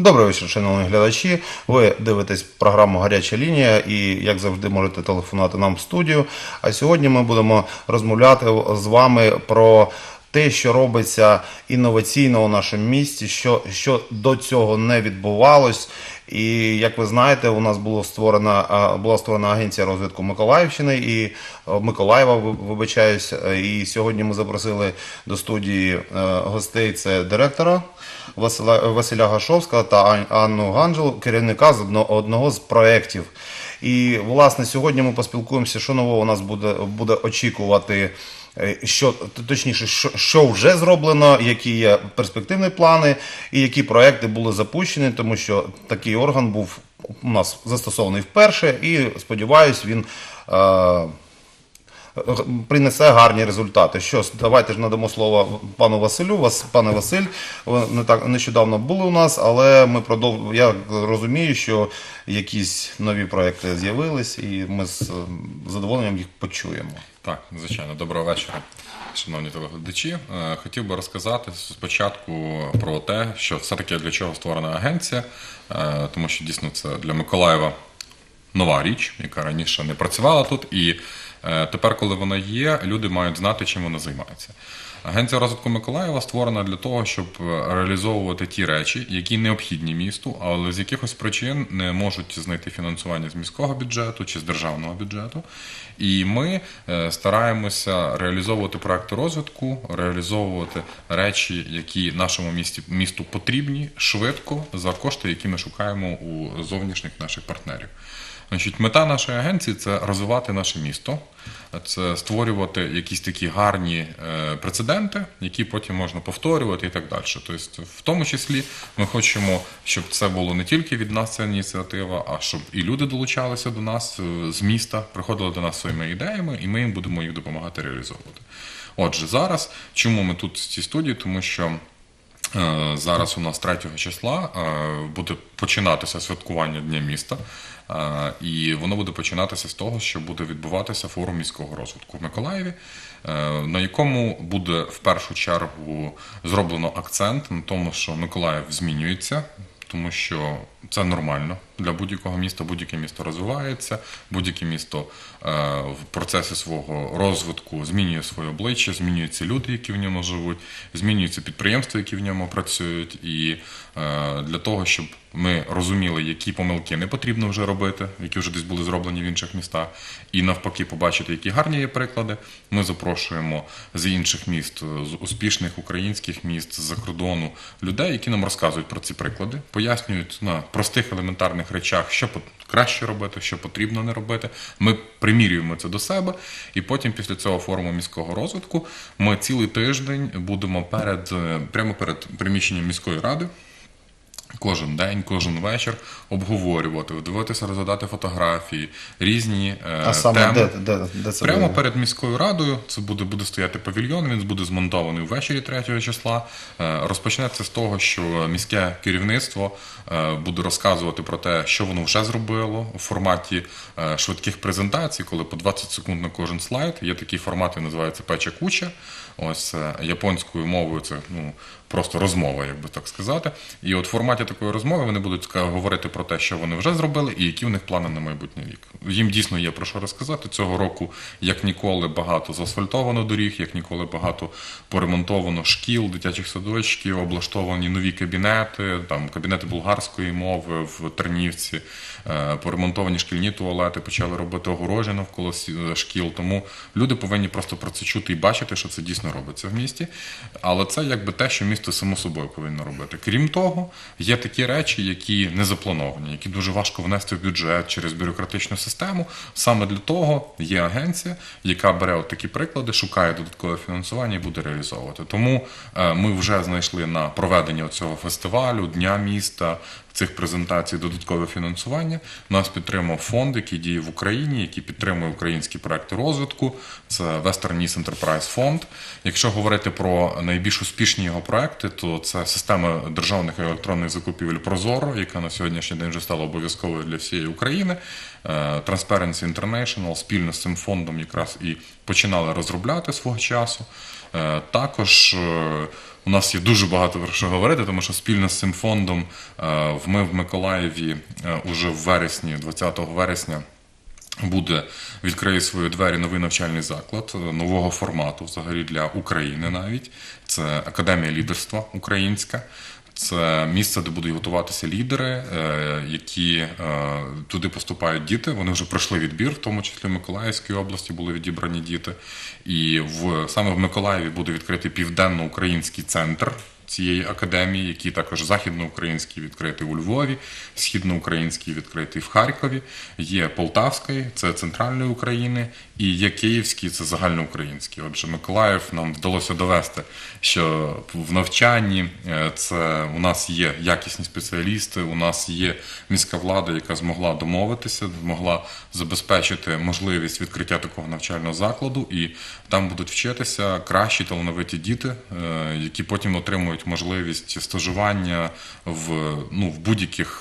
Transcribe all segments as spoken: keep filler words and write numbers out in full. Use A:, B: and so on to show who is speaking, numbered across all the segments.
A: Добрий вечір, шановні глядачі. Ви дивитесь програму «Гаряча лінія» і, як завжди, можете телефонувати нам в студію. А сьогодні ми будемо розмовляти з вами про те, що робиться інноваційно у нашому місті, що, що до цього не відбувалось. І, як ви знаєте, у нас було створена, була створена агенція розвитку Миколаївщини і Миколаєва, вибачаюсь. І сьогодні ми запросили до студії гостей, це директора Василя, Василя Гашовського та Анну Ганджел, керівника з одного, одного з проєктів. І, власне, сьогодні ми поспілкуємося, що нового у нас буде, буде очікувати, що, точніше, що, що вже зроблено, які є перспективні плани і які проекти були запущені, тому що такий орган був у нас застосований вперше і, сподіваюсь, він е, принесе гарні результати. Що, давайте ж надамо слово пану Василю. Вас, пане Василь, ви не так нещодавно були у нас, але ми продов... я розумію, що якісь нові проекти з'явились і ми з задоволенням їх почуємо.
B: Так, звичайно. Доброго вечора, шановні телеглядачі. Хотів би розказати спочатку про те, що все-таки для чого створена агенція, тому що дійсно це для Миколаєва нова річ, яка раніше не працювала тут, і тепер, коли вона є, люди мають знати, чим вона займається. Агенція розвитку Миколаєва створена для того, щоб реалізовувати ті речі, які необхідні місту, але з якихось причин не можуть знайти фінансування з міського бюджету чи з державного бюджету. І ми стараємося реалізовувати проекти розвитку, реалізовувати речі, які нашому місті, місту потрібні, швидко, за кошти, які ми шукаємо у зовнішніх наших партнерів. Значить, мета нашої агенції – це розвивати наше місто, це створювати якісь такі гарні прецеденти, які потім можна повторювати і так далі. Тобто, в тому числі ми хочемо, щоб це було не тільки від нас ця ініціатива, а щоб і люди долучалися до нас з міста, приходили до нас своїми ідеями, і ми їм будемо їх допомагати реалізовувати. Отже, зараз, чому ми тут в цій студії? Тому що зараз у нас третього числа буде починатися святкування Дня міста, і воно буде починатися з того, що буде відбуватися форум міського розвитку в Миколаєві, на якому буде в першу чергу зроблено акцент на тому, що Миколаїв змінюється, тому що це нормально для будь-якого міста, будь-яке місто розвивається, будь-яке місто в процесі свого розвитку змінює своє обличчя, змінюються люди, які в ньому живуть, змінюються підприємства, які в ньому працюють, і для того, щоб ми розуміли, які помилки не потрібно вже робити, які вже десь були зроблені в інших містах, і навпаки побачити, які гарні є приклади, ми запрошуємо з інших міст, з успішних українських міст, з-за кордону людей, які нам розказують про ці приклади, пояснюють на простих елементарних речах, що краще робити, що потрібно не робити. Ми примірюємо це до себе, і потім після цього форуму міського розвитку ми цілий тиждень будемо перед, прямо перед приміщенням міської ради, кожен день, кожен вечір обговорювати, дивитися, розглядати фотографії, різні е,
A: а саме
B: теми.
A: Де, де, де це
B: Прямо
A: буде?
B: Перед міською радою це буде, буде стояти павільйон, він буде змонтований ввечері третього числа. Е, розпочнеться з того, що міське керівництво е, буде розказувати про те, що воно вже зробило у форматі е, швидких презентацій, коли по двадцять секунд на кожен слайд. Є такий формат, він називається печа-куча. Ось японською мовою це ну, просто розмова, як би так сказати. І от в форматі такої розмови вони будуть говорити про те, що вони вже зробили і які в них плани на майбутній рік. Їм дійсно є про що розказати. Цього року, як ніколи, багато заасфальтовано доріг, як ніколи багато поремонтовано шкіл, дитячих садочків, облаштовані нові кабінети, там кабінети болгарської мови в Тернівці, поремонтовані шкільні туалети, почали робити огорожі навколо шкіл. Тому люди повинні просто про це чути і бачити, що це дійсно робиться в місті. Але це якби те, що місто само собою повинно робити. Крім того, є такі речі, які не заплановані, які дуже важко внести в бюджет через бюрократичну систему. Саме для того є агенція, яка бере от такі приклади, шукає додаткове фінансування і буде реалізовувати. Тому ми вже знайшли на проведення цього фестивалю, Дня міста, цих презентацій додаткове фінансування. Нас підтримав фонд, який діє в Україні, який підтримує українські проекти розвитку. Це Western East Enterprise Fund. Якщо говорити про найбільш успішні його проекти, то це система державних електронних закупівель «Прозоро», яка на сьогоднішній день вже стала обов'язковою для всієї України. Transparency International спільно з цим фондом якраз і починали розробляти свого часу. Також у нас є дуже багато про що говорити, тому що спільно з цим фондом ми в Миколаєві уже в вересні, двадцятого вересня, буде, відкриє свої двері новий навчальний заклад нового формату взагалі для України навіть. Це Академія лідерства українська. Це місце, де будуть готуватися лідери, які туди поступають діти. Вони вже пройшли відбір, в тому числі в Миколаївській області були відібрані діти. І в, саме в Миколаєві буде відкритий південно-український центр цієї академії, який також західноукраїнський відкритий у Львові, східноукраїнський відкритий в Харкові, є Полтавський, це центральної України, і є Київський, це загальноукраїнський. Отже, Миколаїв нам вдалося довести, що в навчанні це у нас є якісні спеціалісти, у нас є міська влада, яка змогла домовитися, змогла забезпечити можливість відкриття такого навчального закладу, і там будуть вчитися кращі талановиті діти, які потім отримують можливість стажування в, ну, в будь-яких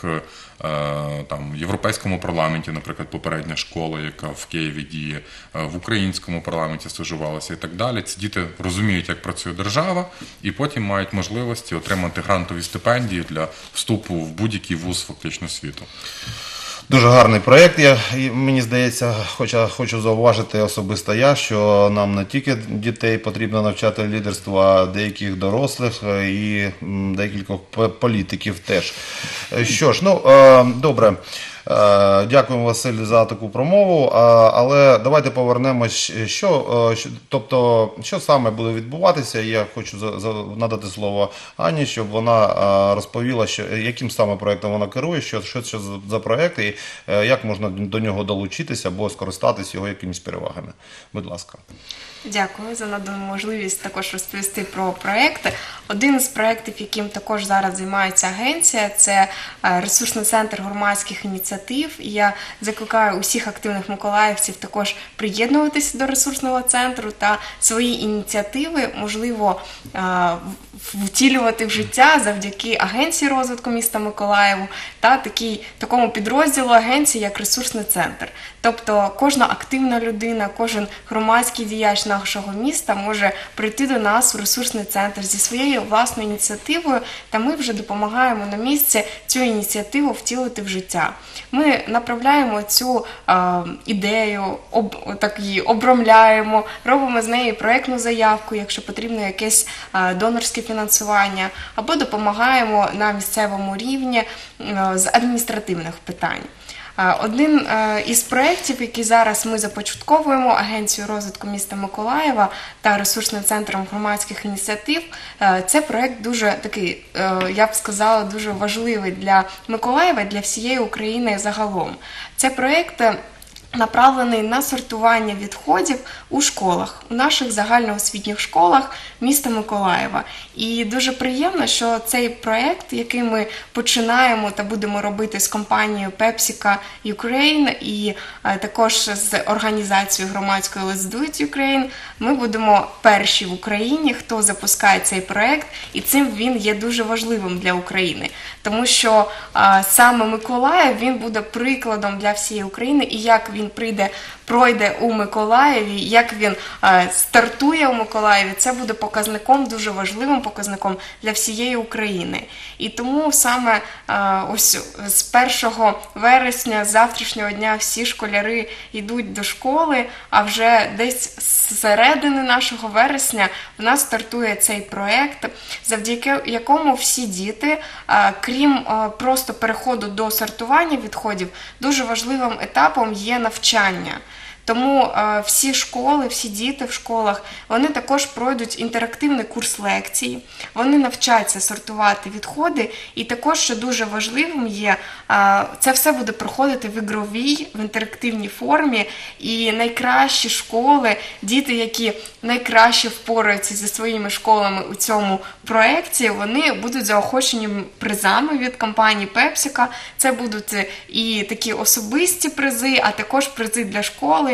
B: там європейському парламенті, наприклад, попередня школа, яка в Києві діє, в українському парламенті стажувалася і так далі. Ці діти розуміють, як працює держава, і потім мають можливості отримати грантові стипендії для вступу в будь-який вуз фактично світу.
A: Дуже гарний проєкт, я, мені здається, хоча хочу зауважити особисто я, що нам не тільки дітей потрібно навчати лідерству, а деяких дорослих і декількох політиків теж. Що ж, ну, добре. Дякуємо, Василь, за таку промову, але давайте повернемось, що, тобто, що саме буде відбуватися. Я хочу надати слово Ані, щоб вона розповіла, що, яким саме проєктом вона керує, що, що це за проєкт і як можна до нього долучитися або скористатися його якимись перевагами. Будь ласка.
C: Дякую за надану можливість також розповісти про проєкти. Один з проєктів, яким також зараз займається агенція, це ресурсний центр громадських ініціатив. І я закликаю усіх активних миколаївців також приєднуватися до ресурсного центру та свої ініціативи, можливо, втілювати в життя завдяки агенції розвитку міста Миколаєву та такій, такому підрозділу агенції, як ресурсний центр. Тобто кожна активна людина, кожен громадський діяч нашого міста може прийти до нас в ресурсний центр зі своєю власною ініціативою, та ми вже допомагаємо на місці цю ініціативу втілити в життя. Ми направляємо цю е, ідею, об, так її обромляємо, робимо з неї проєктну заявку, якщо потрібно якесь е, донорське фінансування, або допомагаємо на місцевому рівні е, з адміністративних питань. Один із проєктів, який зараз ми започатковуємо Агенцією розвитку міста Миколаєва та ресурсним центром громадських ініціатив, це проєкт дуже такий, я б сказала, дуже важливий для Миколаєва, для всієї України загалом. Це проєкт направлений на сортування відходів у школах, у наших загальноосвітніх школах міста Миколаєва. І дуже приємно, що цей проєкт, який ми починаємо та будемо робити з компанією PepsiCo Ukraine і також з організацією громадською Let's Do It Ukraine, ми будемо перші в Україні, хто запускає цей проєкт, і цим він є дуже важливим для України. Тому що а, саме Миколаїв, він буде прикладом для всієї України, і як він прийде, пройде у Миколаєві, як він а, стартує у Миколаєві, це буде показником, дуже важливим показником для всієї України. І тому саме а, ось з першого вересня, з завтрашнього дня, всі школяри йдуть до школи, а вже десь з середини нашого вересня в нас стартує цей проєкт, завдяки якому всі діти, а, крім а, просто переходу до сортування відходів, дуже важливим етапом є навчання. Тому е, всі школи, всі діти в школах, вони також пройдуть інтерактивний курс лекцій, вони навчаться сортувати відходи, і також, що дуже важливим є, е, це все буде проходити в ігровій, в інтерактивній формі, і найкращі школи, діти, які найкраще впораються зі своїми школами у цьому проєкті, вони будуть заохочені призами від компанії PepsiCo. Це будуть і такі особисті призи, а також призи для школи,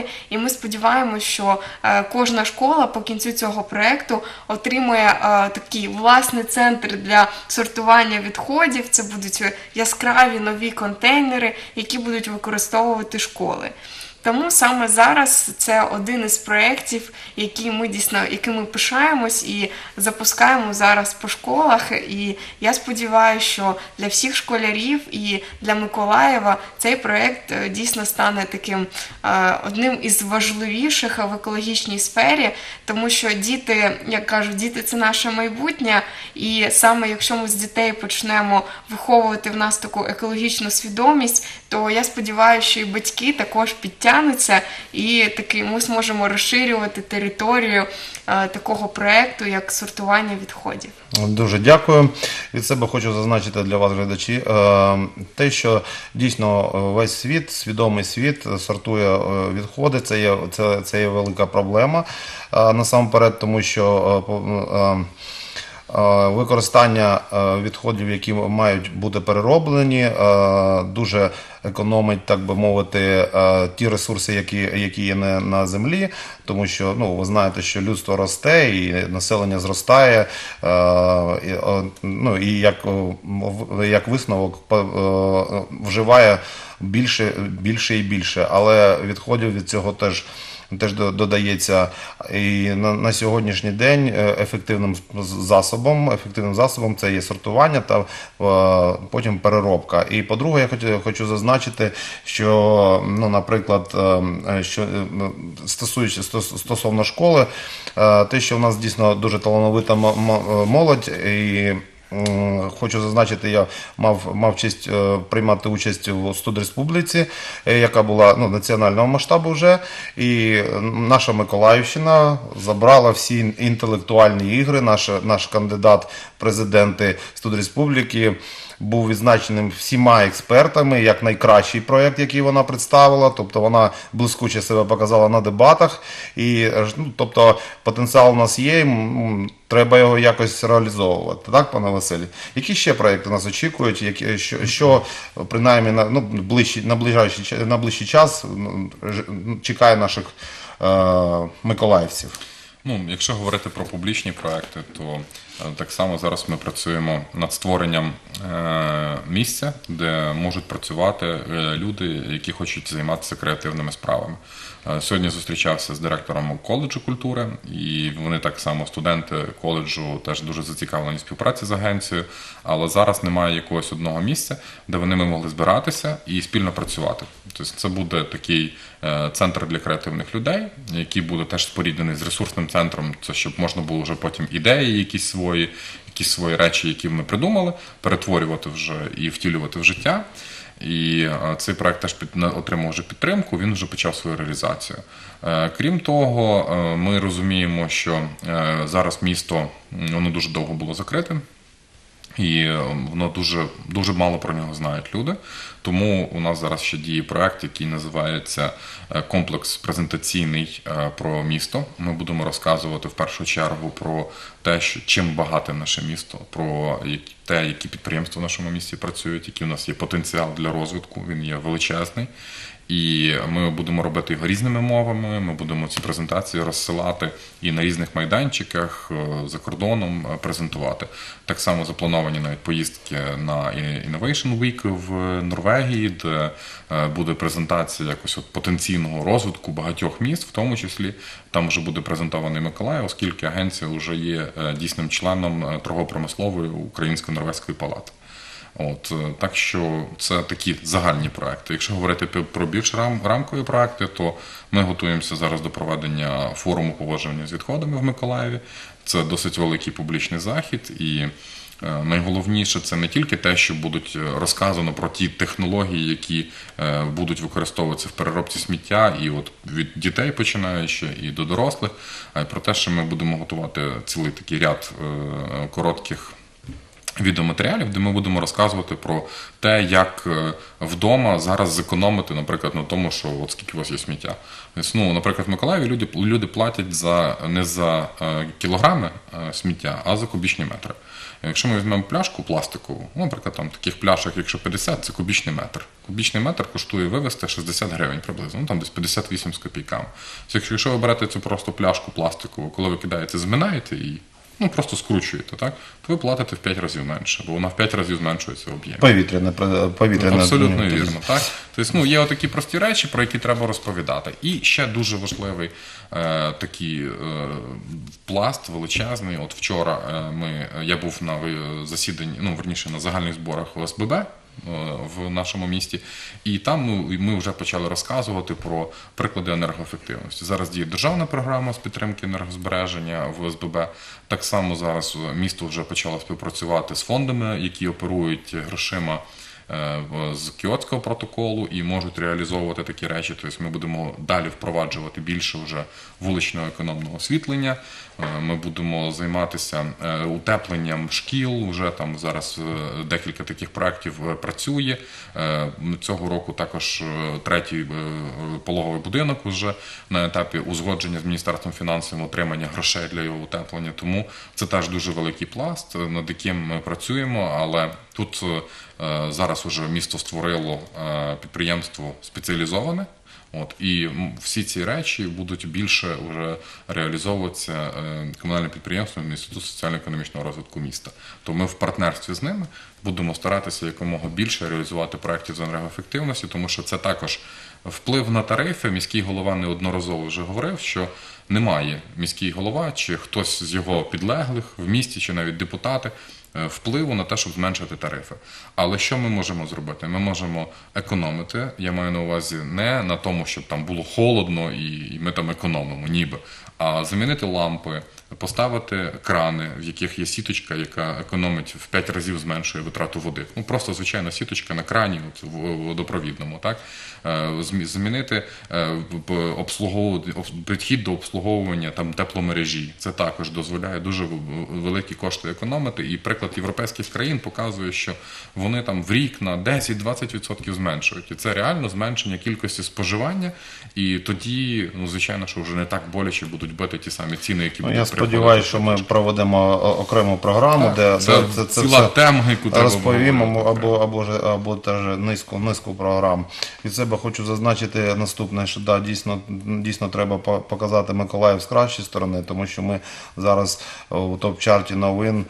C: школи, і ми сподіваємося, що е, кожна школа по кінцю цього проєкту отримує е, такий власний центр для сортування відходів. Це будуть яскраві нові контейнери, які будуть використовувати школи. Тому саме зараз це один із проєктів, які ми дійсно, яким ми пишаємось і запускаємо зараз по школах. І я сподіваюся, що для всіх школярів і для Миколаєва цей проєкт е, дійсно стане таким е, одним із важливіших в екологічній сфері, тому що діти, як кажуть, діти – це наше майбутнє, і саме якщо ми з дітей почнемо виховувати в нас таку екологічну свідомість, то я сподіваюся, що і батьки також підтягнуться, і таки ми зможемо розширювати територію е, такого проєкту, як сортування відходів.
A: Дуже дякую. Від себе хочу зазначити для вас, глядачі, е, те, що дійсно весь світ, свідомий світ сортує е, відходи, це є, це, це є велика проблема е, насамперед, тому що е, е, використання відходів, які мають бути перероблені, дуже економить, так би мовити, ті ресурси, які, які є на землі, тому що, ну, ви знаєте, що людство росте і населення зростає, ну, і як, як висновок вживає більше, більше і більше, але відходів від цього теж теж додається. І на, на сьогоднішній день ефективним засобом, ефективним засобом це є сортування та е, потім переробка. І по-друге, я хочу, хочу зазначити, що, ну, наприклад, е, що стосуючи стосовно школи, е, те, що в нас дійсно дуже талановита молодь, і хочу зазначити, я мав, мав честь приймати участь у студреспубліці, яка була, ну, національного масштабу вже, і наша Миколаївщина забрала всі інтелектуальні ігри. Наш, наш кандидат в президенти студреспубліки був відзначеним всіма експертами як найкращий проєкт, який вона представила, тобто вона блискуче себе показала на дебатах, і, ну, тобто потенціал у нас є, треба його якось реалізовувати. Так, пане Василі? Які ще проєкти нас очікують, які, що, що принаймні на, ну, ближчий, на, ближайший, на ближчий час чекає наших е, миколаївців?
B: Ну, якщо говорити про публічні проекти, то так само зараз ми працюємо над створенням е, місця, де можуть працювати люди, які хочуть займатися креативними справами. Е, сьогодні зустрічався з директором коледжу культури, і вони так само, студенти коледжу, теж дуже зацікавлені в співпраці з агенцією, але зараз немає якогось одного місця, де вони могли збиратися і спільно працювати. Тобто це буде такий е, центр для креативних людей, який буде теж споріднений з ресурсним центром, це щоб можна було вже потім ідеї якісь свої, якісь свої речі, які ми придумали, перетворювати вже і втілювати в життя. І цей проект теж під, отримав вже підтримку, він вже почав свою реалізацію. Крім того, ми розуміємо, що зараз місто, воно дуже довго було закритим, і воно дуже, дуже мало про нього знають люди. Тому у нас зараз ще діє проект, який називається комплекс презентаційний про місто. Ми будемо розказувати в першу чергу про те, що, чим багате наше місто, про те, які підприємства в нашому місті працюють, який у нас є потенціал для розвитку, він є величезний. І ми будемо робити його різними мовами, ми будемо ці презентації розсилати і на різних майданчиках за кордоном презентувати. Так само заплановані навіть поїздки на Innovation Week в Норвегії, де буде презентація якось от потенційного розвитку багатьох міст, в тому числі там вже буде презентований Миколаїв, оскільки агенція вже є дійсним членом торгово-промислової Українсько-Норвезької палати. От, так що це такі загальні проекти. Якщо говорити про більш рам, рамкові проекти, то ми готуємося зараз до проведення форуму поводження з відходами в Миколаєві. Це досить великий публічний захід, і е, найголовніше це не тільки те, що будуть розказано про ті технології, які е, будуть використовуватися в переробці сміття, і от від дітей починаючи і до дорослих, а й про те, що ми будемо готувати цілий такий ряд е, коротких відеоматеріалів, де ми будемо розказувати про те, як е, вдома зараз зекономити, наприклад, на тому, що от скільки у вас є сміття. Тобто, ну, наприклад, в Миколаєві люди, люди платять за, не за е, кілограми е, сміття, а за кубічні метри. Якщо ми візьмемо пляшку пластикову, ну, наприклад, там таких пляшок, якщо п'ятдесят, це кубічний метр. Кубічний метр коштує вивезти шістдесят гривень приблизно, ну там десь п'ятдесят вісім з копійками. Тобто, якщо ви берете цю просто пляшку пластикову, коли ви кидаєте, зминаєте її, ну просто скручуєте, так, то ви платите в п'ять разів менше, бо вона в п'ять разів зменшується в об'ємі.
A: Повітряне, повітряне.
B: Абсолютно вірно, так. Тобто, ну, є отакі прості речі, про які треба розповідати. І ще дуже важливий е, такий е, пласт величезний. От вчора е, ми, я був на засіданні, ну, верніше, на загальних зборах О С Б Б в нашому місті, і там ми, ми вже почали розказувати про приклади енергоефективності. Зараз діє державна програма з підтримки енергозбереження в О С Б Б. Так само зараз місто вже почало співпрацювати з фондами, які оперують грошима з Кіотського протоколу і можуть реалізовувати такі речі. Тобто ми будемо далі впроваджувати більше вже вуличного економного освітлення. Ми будемо займатися утепленням шкіл. Вже там зараз декілька таких проєктів працює. Цього року також третій пологовий будинок вже на етапі узгодження з Міністерством фінансів отримання грошей для його утеплення. Тому це теж дуже великий пласт, над яким ми працюємо, але тут зараз уже місто створило підприємство спеціалізоване. От, і всі ці речі будуть більше вже реалізовуватися комунальним підприємством Інституту соціально-економічного розвитку міста. То ми в партнерстві з ними будемо старатися якомога більше реалізувати проєктів з енергоефективності, тому що це також вплив на тарифи. Міський голова неодноразово вже говорив, що немає міський голова чи хтось з його підлеглих в місті, чи навіть депутати, впливу на те, щоб зменшити тарифи. Але що ми можемо зробити? Ми можемо економити, я маю на увазі не на тому, щоб там було холодно і ми там економимо, ніби, а замінити лампи, поставити крани, в яких є сіточка, яка економить в п'ять разів зменшує витрату води. Ну, просто звичайна сіточка на крані от, в водопровідному, так? Замінити підхід до обслуговування там тепломережі. Це також дозволяє дуже великі кошти економити. І приклад європейських країн показує, що вони там в рік на десять-двадцять відсотків зменшують. І це реально зменшення кількості споживання. І тоді, ну, звичайно, що вже не так боляче будуть бити ті самі ціни, які будуть.
A: Я сподіваюся, що ми проведемо окрему програму, так, де
B: це,
A: це, це,
B: ціла
A: це
B: тема, яку треба
A: розповімо, або, або, або теж низку, низку програм. Від себе хочу зазначити наступне, що да, дійсно, дійсно треба показати Миколаїв з кращої сторони, тому що ми зараз у топ-чарті новин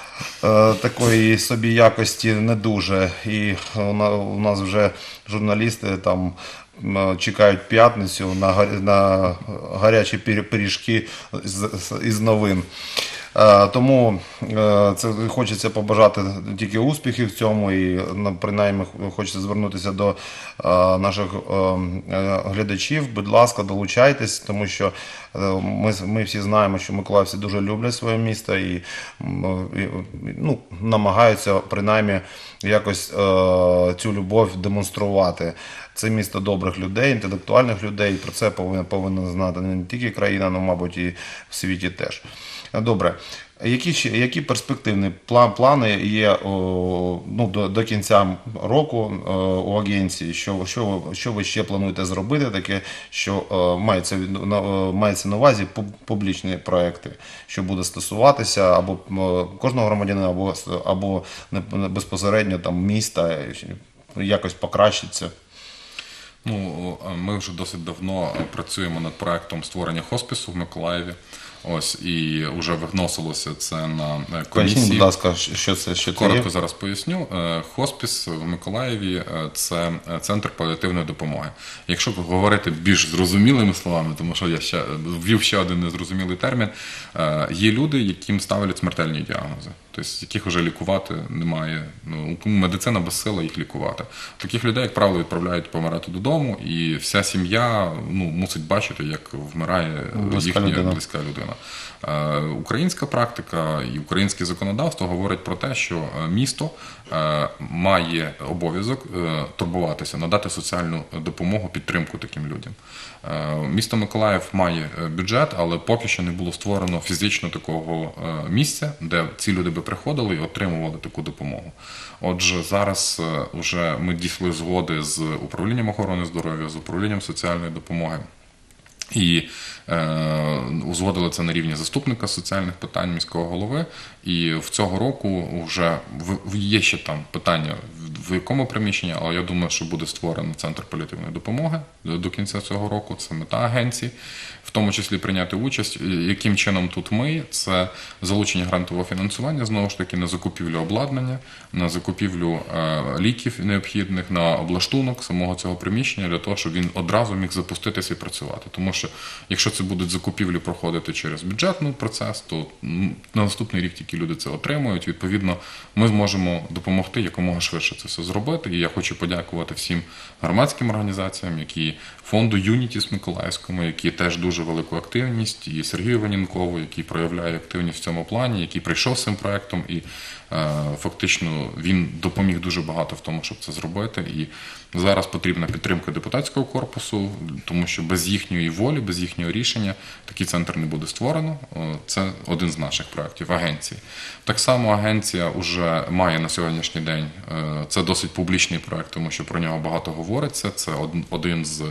A: такої собі якості не дуже. І у нас вже журналісти там чекають п'ятницю на, на гарячі пиріжки із новин. Тому це хочеться побажати тільки успіхів в цьому, і принаймні хочеться звернутися до наших глядачів. Будь ласка, долучайтесь, тому що ми, ми всі знаємо, що миколаївці дуже люблять своє місто і, і ну, намагаються принаймні якось цю любов демонструвати. Це місто добрих людей, інтелектуальних людей, і про це повинна, повинна знати не тільки країна, але, мабуть, і в світі теж. Добре. Які, ще, які перспективні плани є о, ну, до, до кінця року о, у агенції? Що, що, що ви ще плануєте зробити таке, що о, мається, на, мається на увазі публічні проекти, що буде стосуватися або о, кожного громадянина, або, або безпосередньо там, міста, якось покращиться?
B: Ну, ми вже досить давно працюємо над проектом створення хоспісу в Миколаєві. Ось, і вже вносилося це на комісії.
A: Поясніть, будь ласка, що це, що це
B: Коротко
A: є?
B: зараз поясню. Хоспіс в Миколаєві – це центр паліативної допомоги. Якщо говорити більш зрозумілими словами, тому що я ще ввів ще один незрозумілий термін, є люди, яким ставлять смертельні діагнози, тобто яких вже лікувати немає. Ну, медицина безсила їх лікувати. Таких людей, як правило, відправляють помирати додому. додому, і вся сім'я ну, мусить бачити, як вмирає
A: Близька
B: їхня
A: людина.
B: близька людина. Е, Українська практика і українське законодавство говорить про те, що е, місто е, має обов'язок е, турбуватися, надати соціальну допомогу, підтримку таким людям. Е, Місто Миколаїв має е, бюджет, але поки що не було створено фізично такого е, місця, де ці люди би приходили і отримували таку допомогу. Отже, зараз е, вже ми дійшли згоди з управлінням охорони здоров'я, з управлінням соціальної допомоги. І е, узгодили це на рівні заступника соціальних питань міського голови. І в цього року вже в, є ще там питання, в якому приміщенні, але я думаю, що буде створено центр паліативної допомоги до кінця цього року. Це мета агенції, в тому числі прийняти участь. Яким чином тут ми? Це залучення грантового фінансування, знову ж таки, на закупівлю обладнання, на закупівлю е, ліків необхідних, на облаштунок самого цього приміщення, для того, щоб він одразу міг запуститися і працювати. Тому що, якщо це будуть закупівлі проходити через бюджетний процес, то на наступний рік тільки люди це отримують. Відповідно, ми зможемо допомогти якомога швидше це все зробити. І я хочу подякувати всім громадським організаціям, які фонду «Юнітіс» Миколаївському, які теж дуже велику активність, і Сергію Ванінкову, який проявляє активність в цьому плані, який прийшов з цим проектом, і е, фактично він допоміг дуже багато в тому, щоб це зробити. І зараз потрібна підтримка депутатського корпусу, тому що без їхньої волі, без їхнього рішення такий центр не буде створено. Це один з наших проєктів агенції. Так само агенція вже має на сьогоднішній день, це досить публічний проєкт, тому що про нього багато говориться. Це один з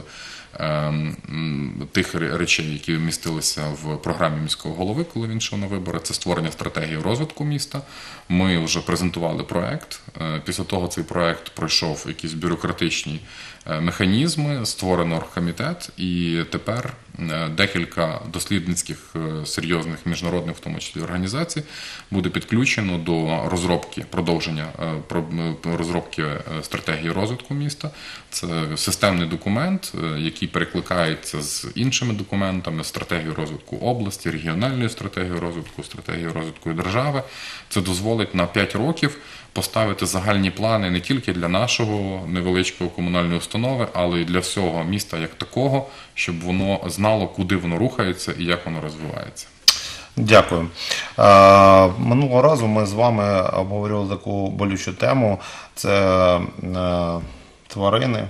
B: тих речей, які вмістилися в програмі міського голови, коли він йшов на вибори, це створення стратегії розвитку міста. Ми вже презентували проект. Після того цей проект пройшов якісь бюрократичні механізми, створено оргкомітет, і тепер декілька дослідницьких серйозних міжнародних, в тому числі організацій, буде підключено до розробки, продовження розробки стратегії розвитку міста. Це системний документ, який перекликається з іншими документами, стратегією розвитку області, регіональною стратегією розвитку, стратегією розвитку держави. Це дозволить на п'ять років поставити загальні плани не тільки для нашого невеличкого комунальної установи, але й для всього міста як такого, щоб воно знало, куди воно рухається і як воно розвивається.
A: Дякую. Е, минулого разу ми з вами обговорювали таку болючу тему – це е, тварини.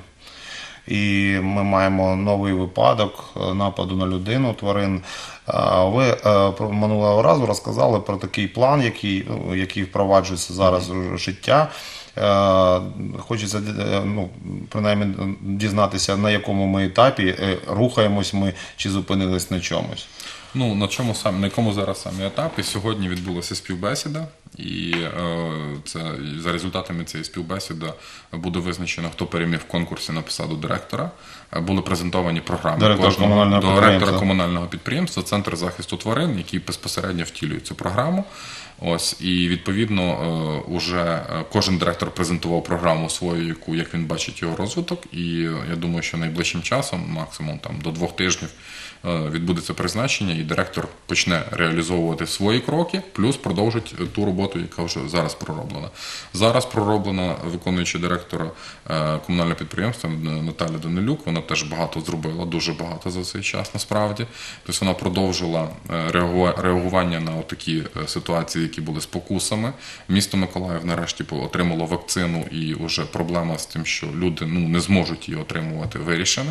A: І ми маємо новий випадок нападу на людину, тварин. Ви минулого разу розказали про такий план, який, який впроваджується зараз у життя. Хочеться, ну, принаймні, дізнатися, на якому ми етапі, рухаємось ми чи зупинились на чомусь.
B: Ну, на чому саме, на якому зараз саме етапі? Сьогодні відбулася співбесіда, і е, це, за результатами цієї співбесіди буде визначено, хто переміг в конкурсі на посаду директора. Були презентовані програми
A: Директор
B: кожного
A: комунального
B: до
A: підприємства.
B: директора комунального підприємства, Центр захисту тварин, який безпосередньо втілює цю програму. Ось, і відповідно уже кожен директор презентував програму свою, яку, як він бачить його розвиток, і я думаю, що найближчим часом, максимум там до двох тижнів, відбудеться призначення, і директор почне реалізовувати свої кроки, плюс продовжить ту роботу, яка вже зараз пророблена. Зараз пророблена виконуюча директора комунального підприємства Наталя Данилюк, вона теж багато зробила, дуже багато за цей час насправді. Тобто вона продовжила реагування на такі ситуації, які були спокусами. Місто Миколаїв нарешті отримало вакцину, і вже проблема з тим, що люди ну, не зможуть її отримувати, вирішена.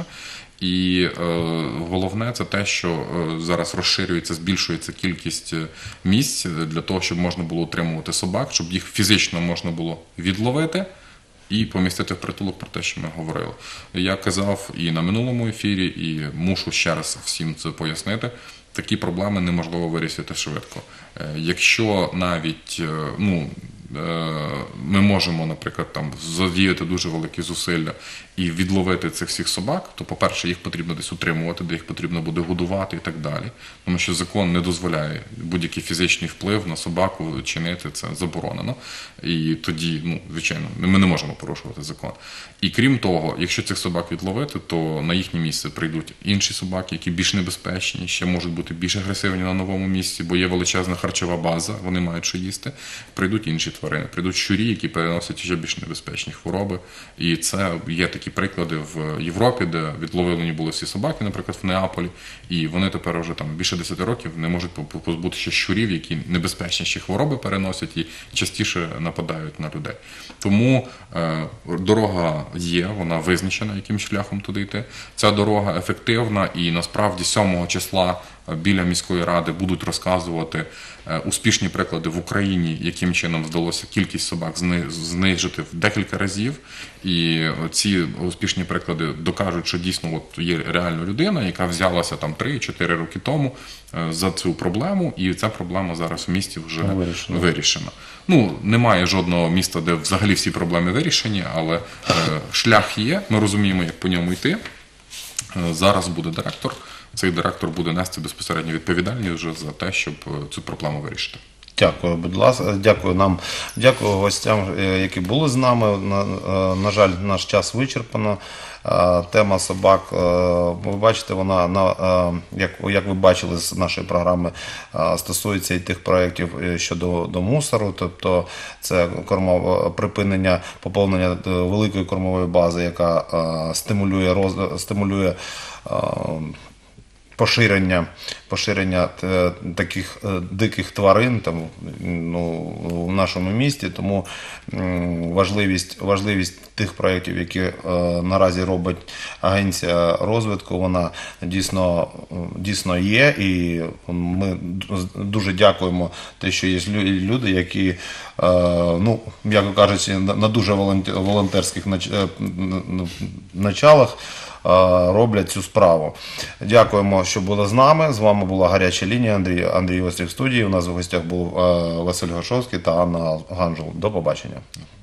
B: І е, головне це те, що е, зараз розширюється, збільшується кількість місць для того, щоб можна було утримувати собак, щоб їх фізично можна було відловити і помістити в притулок, про те, що ми говорили. Я казав і на минулому ефірі, і мушу ще раз всім це пояснити. Такі проблеми неможливо вирішити швидко. Е, якщо навіть, е, ну, ми можемо, наприклад, там задіяти дуже великі зусилля і відловити цих всіх собак, то, по-перше, їх потрібно десь утримувати, де їх потрібно буде годувати і так далі. Тому що закон не дозволяє будь-який фізичний вплив на собаку чинити, це заборонено. І тоді, ну, звичайно, ми не можемо порушувати закон. І крім того, якщо цих собак відловити, то на їхнє місце прийдуть інші собаки, які більш небезпечні, ще можуть бути більш агресивні на новому місці, бо є величезна харчова база, вони мають що їсти. Прийдуть інші тварини, прийдуть щурі, які переносять ще більш небезпечні хвороби. І це є такі такі приклади в Європі, де відловлені були всі собаки, наприклад, в Неаполі, і вони тепер вже там більше десяти років не можуть позбутися щурів, які небезпечніші хвороби переносять і частіше нападають на людей. Тому е, дорога є, вона визначена, яким шляхом туди йти. Ця дорога ефективна, і насправді сьомого числа біля міської ради будуть розказувати успішні приклади в Україні, яким чином вдалося кількість собак знижити в декілька разів. І ці успішні приклади докажуть, що дійсно от є реальна людина, яка взялася там три-чотири роки тому за цю проблему, і ця проблема зараз в місті вже вирішена. вирішена. Ну, немає жодного міста, де взагалі всі проблеми вирішені, але е, шлях є, ми розуміємо, як по ньому йти. Е, зараз буде директор. Цей директор буде нести безпосередньо відповідальність вже за те, щоб цю проблему вирішити.
A: Дякую, будь ласка, дякую нам, дякую гостям, які були з нами. На, на жаль, наш час вичерпано. Тема собак, ви бачите, вона, як, як ви бачили з нашої програми, стосується і тих проєктів щодо до мусору, тобто це кормове припинення, поповнення великої кормової бази, яка стимулює, роз, стимулює Поширення, поширення таких диких тварин там, ну, в нашому місті, тому важливість, важливість тих проєктів, які е, наразі робить Агенція розвитку, вона дійсно, дійсно є, і ми дуже дякуємо те, що є люди, які, е, ну, м'яко кажучи, на дуже волонтерських началах роблять цю справу. Дякуємо, що були з нами. З вами була «Гаряча лінія», Андрій, Андрій Острів в студії. У нас в гостях був Василь Гошовський та Анна Ганжул. До побачення.